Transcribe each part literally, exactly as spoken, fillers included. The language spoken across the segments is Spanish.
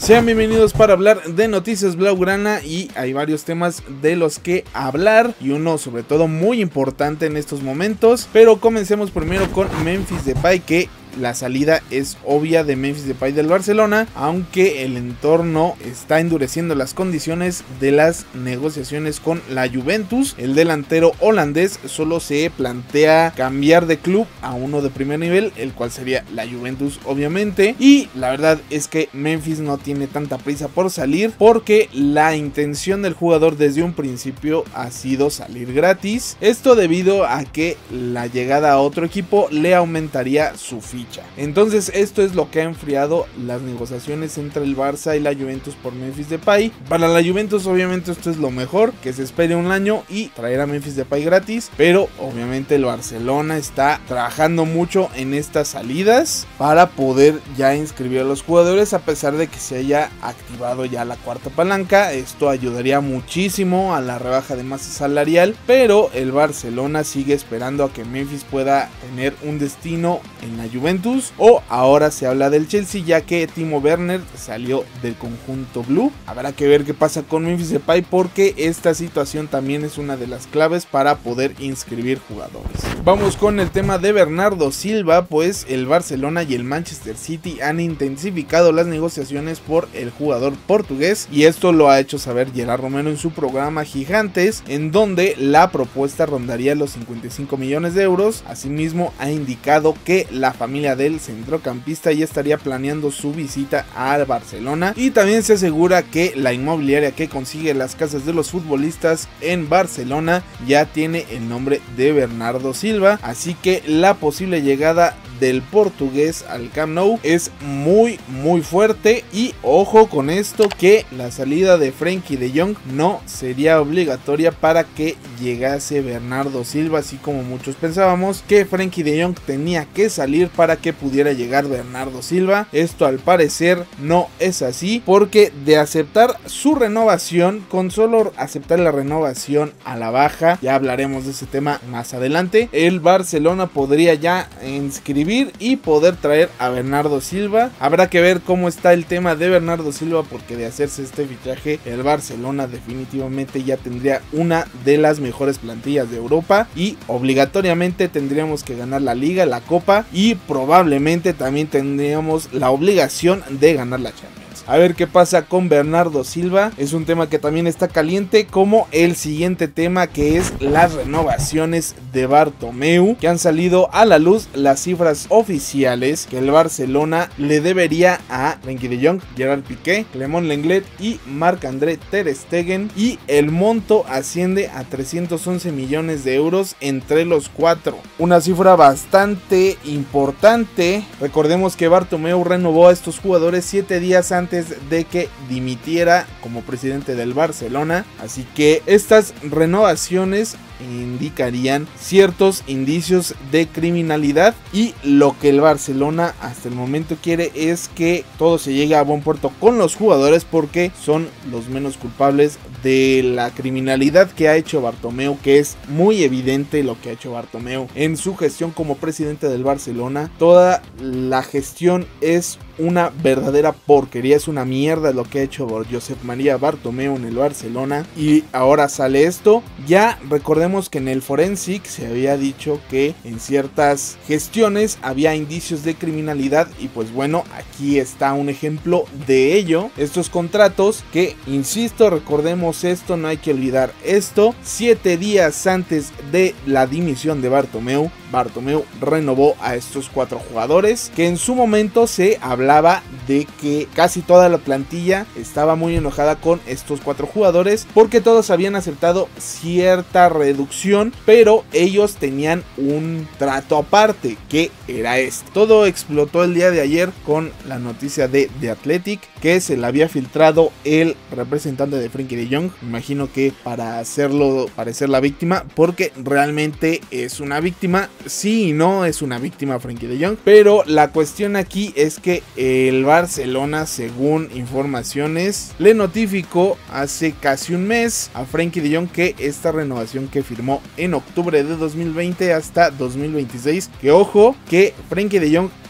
Sean bienvenidos para hablar de noticias blaugrana y hay varios temas de los que hablar y uno sobre todo muy importante en estos momentos, pero comencemos primero con Memphis Depay, que la salida es obvia de Memphis Depay del Barcelona, aunque el entorno está endureciendo las condiciones de las negociaciones con la Juventus. El delantero holandés solo se plantea cambiar de club a uno de primer nivel, el cual sería la Juventus obviamente, y la verdad es que Memphis no tiene tanta prisa por salir, porque la intención del jugador desde un principio ha sido salir gratis, esto debido a que la llegada a otro equipo le aumentaría su ficha. Entonces esto es lo que ha enfriado las negociaciones entre el Barça y la Juventus por Memphis Depay. Para la Juventus obviamente esto es lo mejor, que se espere un año y traer a Memphis Depay gratis, pero obviamente el Barcelona está trabajando mucho en estas salidas para poder ya inscribir a los jugadores, a pesar de que se haya activado ya la cuarta palanca. Esto ayudaría muchísimo a la rebaja de masa salarial, pero el Barcelona sigue esperando a que Memphis pueda tener un destino en la Juventus, o ahora se habla del Chelsea, ya que Timo Werner salió del conjunto blue. Habrá que ver qué pasa con Memphis Depay, porque esta situación también es una de las claves para poder inscribir jugadores. Vamos con el tema de Bernardo Silva, pues el Barcelona y el Manchester City han intensificado las negociaciones por el jugador portugués, y esto lo ha hecho saber Gerard Romero en su programa Gigantes, en donde la propuesta rondaría los cincuenta y cinco millones de euros. Asimismo ha indicado que la familia del centrocampista ya estaría planeando su visita al Barcelona, y también se asegura que la inmobiliaria que consigue las casas de los futbolistas en Barcelona ya tiene el nombre de Bernardo Silva, así que la posible llegada del portugués al Camp Nou es muy muy fuerte. Y ojo con esto, que la salida de Frenkie de Jong no sería obligatoria para que llegase Bernardo Silva, así como muchos pensábamos que Frenkie de Jong tenía que salir para que pudiera llegar Bernardo Silva. Esto al parecer no es así, porque de aceptar su renovación, con solo aceptar la renovación a la baja, ya hablaremos de ese tema más adelante, el Barcelona podría ya inscribir y poder traer a Bernardo Silva. Habrá que ver cómo está el tema de Bernardo Silva, porque de hacerse este fichaje el Barcelona definitivamente ya tendría una de las mejores plantillas de Europa, y obligatoriamente tendríamos que ganar la Liga, la Copa, y probablemente también tendríamos la obligación de ganar la Champions. A ver qué pasa con Bernardo Silva. Es un tema que también está caliente, como el siguiente tema, que es las renovaciones de Bartomeu, que han salido a la luz las cifras oficiales que el Barcelona le debería a Frenkie de Jong, Gerard Piqué, Clement Lenglet y Marc-André ter Stegen, y el monto asciende a trescientos once millones de euros entre los cuatro. Una cifra bastante importante. Recordemos que Bartomeu renovó a estos jugadores siete días antes de que dimitiera como presidente del Barcelona, así que estas renovaciones indicarían ciertos indicios de criminalidad, y lo que el Barcelona hasta el momento quiere es que todo se llegue a buen puerto con los jugadores, porque son los menos culpables de la criminalidad que ha hecho Bartomeu, que es muy evidente lo que ha hecho Bartomeu en su gestión como presidente del Barcelona. Toda la gestión es una verdadera porquería, es una mierda lo que ha hecho Josep María Bartomeu en el Barcelona, y ahora sale esto. Ya recordemos que en el Forensic se había dicho que en ciertas gestiones había indicios de criminalidad, y pues bueno, aquí está un ejemplo de ello. Estos contratos que, insisto, recordemos esto, no hay que olvidar esto, siete días antes de la dimisión de Bartomeu, Bartomeu renovó a estos cuatro jugadores, que en su momento se hablaba de que casi toda la plantilla estaba muy enojada con estos cuatro jugadores, porque todos habían aceptado cierta reducción, pero ellos tenían un trato aparte, que era este. Todo explotó el día de ayer con la noticia de The Athletic, que se le había filtrado el representante de Frenkie de Jong, me imagino que para hacerlo parecer la víctima, porque realmente es una víctima. Sí y no es una víctima Frenkie de Jong, pero la cuestión aquí es que el Barcelona, según informaciones, le notificó hace casi un mes a Frenkie de Jong que esta renovación que firmó en octubre de dos mil veinte hasta dos mil veintiséis, que ojo, que Frenkie de Jong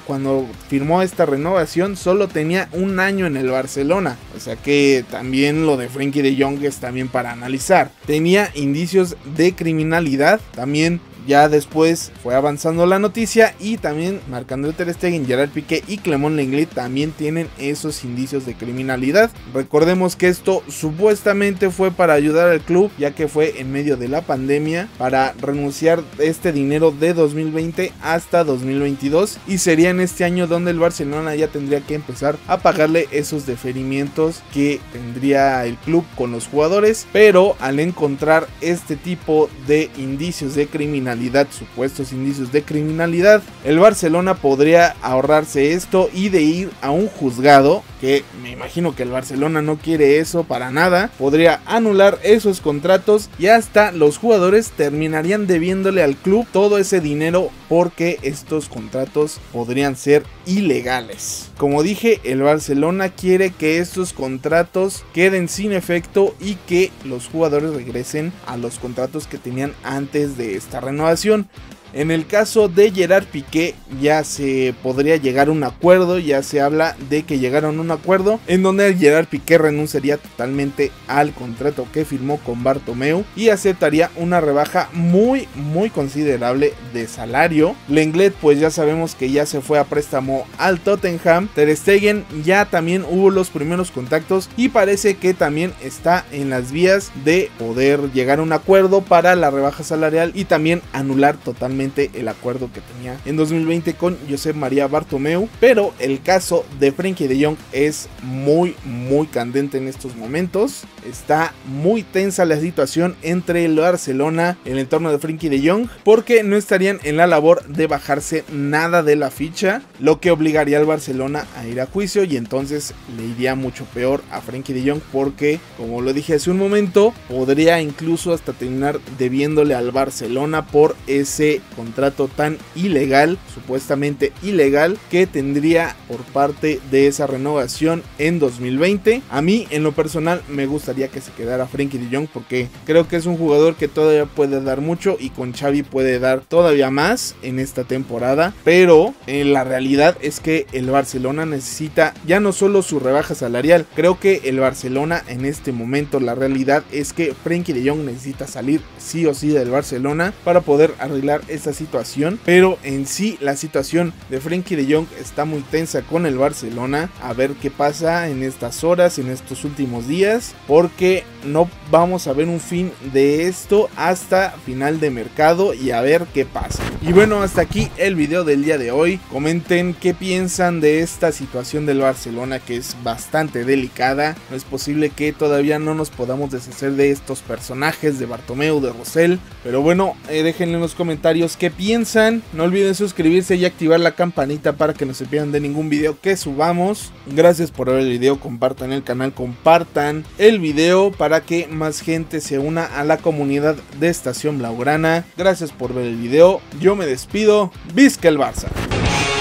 cuando firmó esta renovación solo tenía un año en el Barcelona, o sea que también lo de Frenkie de Jong es también para analizar. Tenía indicios de criminalidad, también ya después fue avanzando la noticia y también Marc-André ter Stegen, Gerard Piqué y Clément Lenglet también tienen esos indicios de criminalidad. Recordemos que esto supuestamente fue para ayudar al club, ya que fue en medio de la pandemia, para renunciar este dinero de dos mil veinte hasta dos mil veintidós, y sería en este año donde el Barcelona ya tendría que empezar a pagarle esos deferimientos que tendría el club con los jugadores. Pero al encontrar este tipo de indicios de criminalidad, supuestos indicios de criminalidad, el Barcelona podría ahorrarse esto y de ir a un juzgado, que me imagino que el Barcelona no quiere eso para nada. Podría anular esos contratos y hasta los jugadores terminarían debiéndole al club todo ese dinero, porque estos contratos podrían ser ilegales. Como dije, el Barcelona quiere que estos contratos queden sin efecto y que los jugadores regresen a los contratos que tenían antes de esta renovación. En el caso de Gerard Piqué ya se podría llegar a un acuerdo, ya se habla de que llegaron a un acuerdo en donde Gerard Piqué renunciaría totalmente al contrato que firmó con Bartomeu y aceptaría una rebaja muy muy considerable de salario. Lenglet pues ya sabemos que ya se fue a préstamo al Tottenham. Ter Stegen ya también hubo los primeros contactos y parece que también está en las vías de poder llegar a un acuerdo para la rebaja salarial y también anular totalmente el acuerdo que tenía en dos mil veinte con Josep María Bartomeu. Pero el caso de Frenkie de Jong es muy muy candente en estos momentos. Está muy tensa la situación entre el Barcelona, el entorno de Frenkie de Jong, porque no estarían en la labor de bajarse nada de la ficha, lo que obligaría al Barcelona a ir a juicio, y entonces le iría mucho peor a Frenkie de Jong, porque como lo dije hace un momento, podría incluso hasta terminar debiéndole al Barcelona por ese contrato tan ilegal, supuestamente ilegal, que tendría por parte de esa renovación en dos mil veinte. A mí en lo personal me gustaría que se quedara Frenkie de Jong, porque creo que es un jugador que todavía puede dar mucho y con Xavi puede dar todavía más en esta temporada, pero en la realidad es que el Barcelona necesita ya no solo su rebaja salarial. Creo que el Barcelona en este momento, la realidad es que Frenkie de Jong necesita salir sí o sí del Barcelona para poder arreglar esta situación, pero en sí la situación de Frenkie de Jong está muy tensa con el Barcelona. A ver qué pasa en estas horas, en estos últimos días, porque no vamos a ver un fin de esto hasta final de mercado, y a ver qué pasa. Y bueno, hasta aquí el video del día de hoy. Comenten qué piensan de esta situación del Barcelona, que es bastante delicada. No es posible que todavía no nos podamos deshacer de estos personajes, de Bartomeu, de Rosell, pero bueno, eh, déjenle en los comentarios qué piensan. No olviden suscribirse y activar la campanita para que no se pierdan de ningún video que subamos. Gracias por ver el video, compartan el canal, compartan el video para que más gente se una a la comunidad de Estación Blaugrana. Gracias por ver el video, yo me despido, ¡Visca el Barça!